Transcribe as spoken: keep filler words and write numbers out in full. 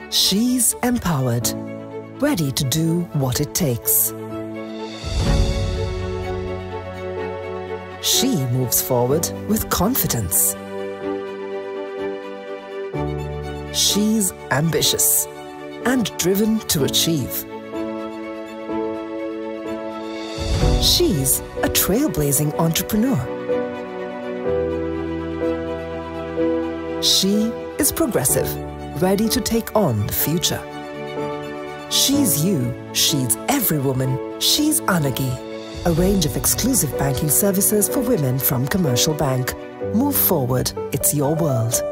She's empowered, ready to do what it takes. She moves forward with confidence. She's ambitious and driven to achieve. She's a trailblazing entrepreneur. She is progressive, ready to take on the future. She's you, she's every woman, she's Anagi, a range of exclusive banking services for women from Commercial Bank. Move forward, it's your world.